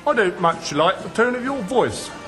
I don't much like the tone of your voice.